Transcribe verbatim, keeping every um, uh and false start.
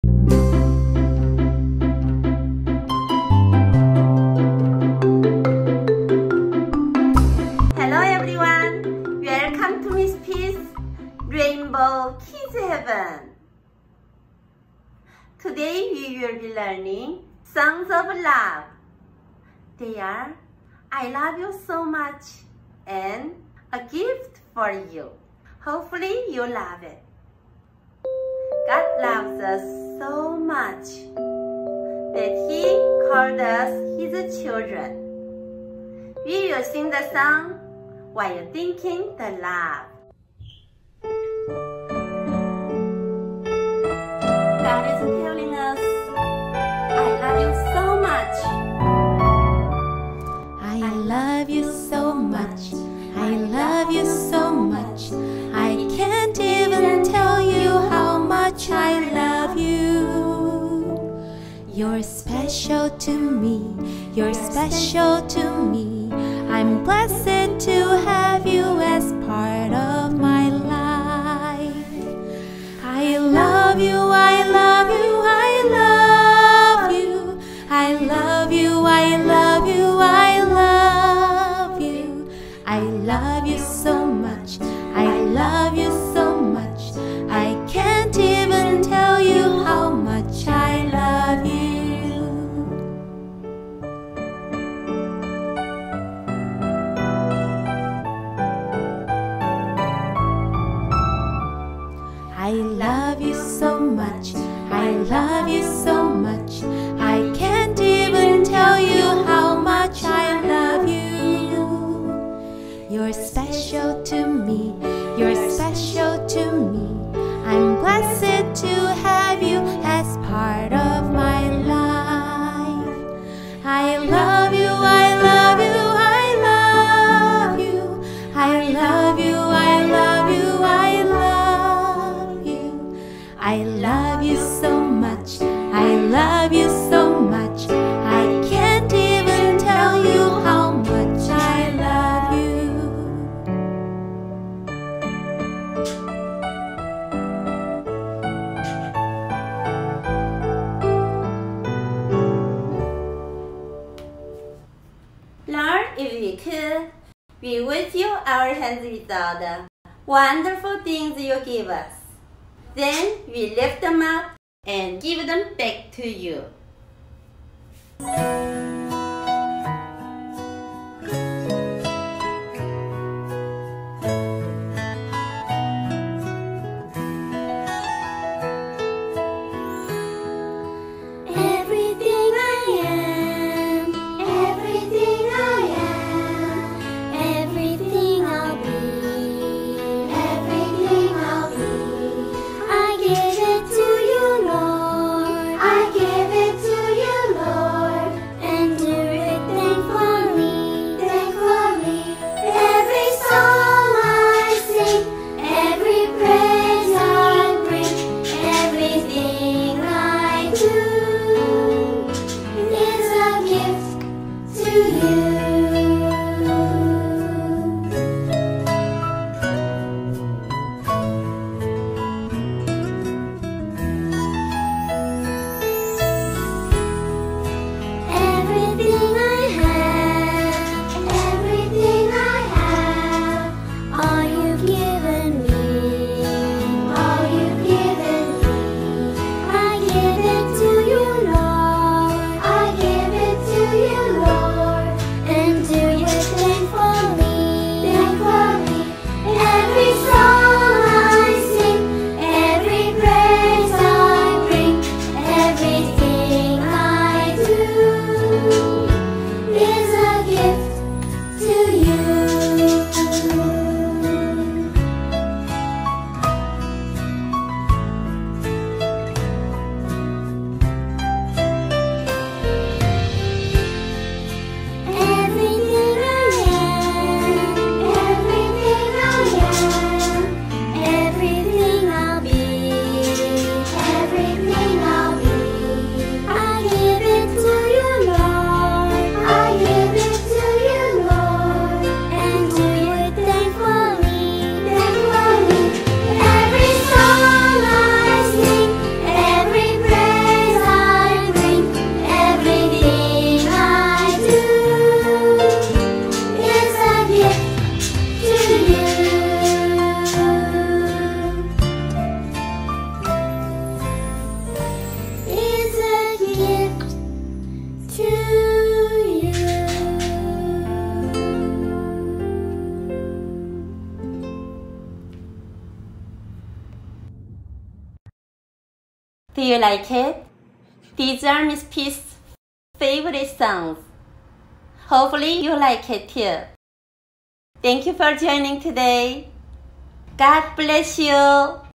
Hello everyone, welcome to Miss P's Rainbow Kids Heaven. Today we will be learning songs of love. They are I love you so much and a gift for you. Hopefully you love it. God loves us so much that He called us His children. We will sing the song while thinking the love. God is telling us, I love you so much. I love you so much. I love you so much. I can't even tell you how much I love you. You're special to me. You're special to me. I'm blessed to have you as part of my life. I love you, I love you, I love you. I love you, I love you, I love you. I love you so much. I love you so much. I can't even tell you how much I love you. I love you so much. I love you so much. I can't even tell you how much I love you. You're special to me. You're special to me. I'm blessed to have you as part of my life. I love you, I love you, I love you. I love you, I love you, I love you. I love you so much. I love you so much. I can't even tell you how much I love you. Lord, if we could, we would fill our hands with all the wonderful things you give us. Then we lift them up and give them back to you. Everything I am, everything I am, everything I'll be, everything I'll be. I give it to you, Lord. I give it to you, Lord. And Do you like it? These are Miss P's favorite songs. Hopefully you like it too. Thank you for joining today. God bless you.